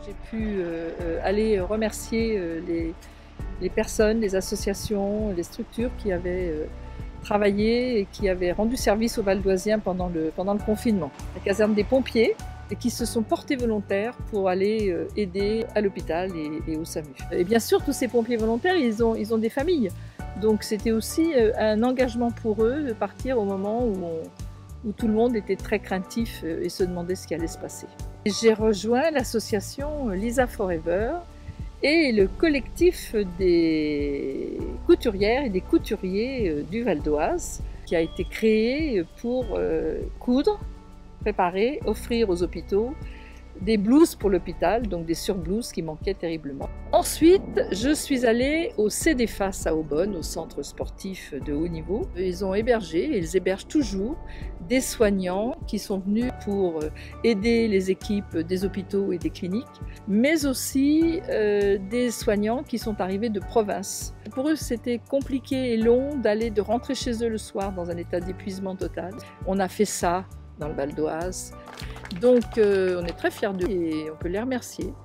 J'ai pu aller remercier les personnes, les associations, les structures qui avaient travaillé et qui avaient rendu service aux Valdoisiens pendant le confinement. La caserne des pompiers, et qui se sont portés volontaires pour aller aider à l'hôpital et au SAMU. Et bien sûr, tous ces pompiers volontaires, ils ont des familles. Donc c'était aussi un engagement pour eux de partir au moment où tout le monde était très craintif et se demandait ce qui allait se passer. J'ai rejoint l'association Lisa Forever et le collectif des couturières et des couturiers du Val d'Oise, qui a été créé pour coudre, préparer, offrir aux hôpitaux des blouses pour l'hôpital, donc des surblouses qui manquaient terriblement. Ensuite, je suis allée au CDFAS à Aubonne, au centre sportif de haut niveau. Ils ont hébergé, et ils hébergent toujours, des soignants qui sont venus pour aider les équipes des hôpitaux et des cliniques, mais aussi des soignants qui sont arrivés de province. Pour eux, c'était compliqué et long de rentrer chez eux le soir dans un état d'épuisement total. On a fait ça dans le Val d'Oise. Donc on est très fiers d'eux et on peut les remercier.